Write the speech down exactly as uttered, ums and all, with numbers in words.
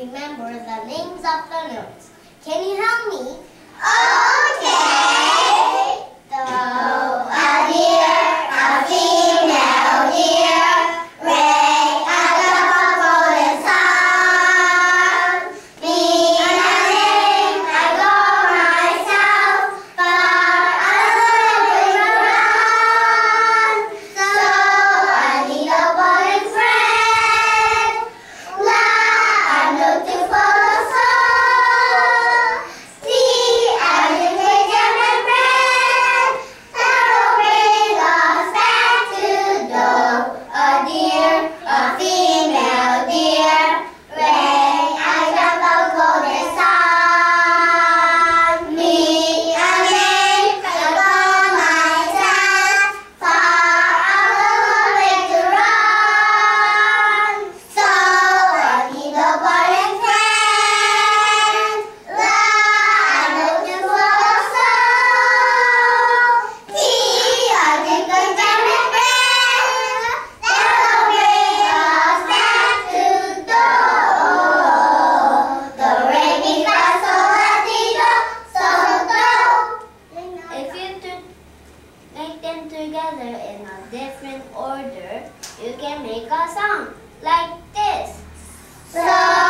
remember the names of the notes. Can you help me? Okay. The A deer, a female deer, ray at the golden sun. Me and a name, I go myself, but I don't run. So I need a boy and friend. La, I'm looking for the sun. See, I'm in the jam and bread. That'll bring us back to dough. A deer, a female deer, ray I jump out golden sun. Me a name, I call myself, far out of the way to run. So I need a boy and friend. La, I'm looking for the sun. See, I think the jam and bread. That'll bring us back to dough. The rain is fast, so let it go, so go. If you to- make them together in a different order, you can make a song like this. So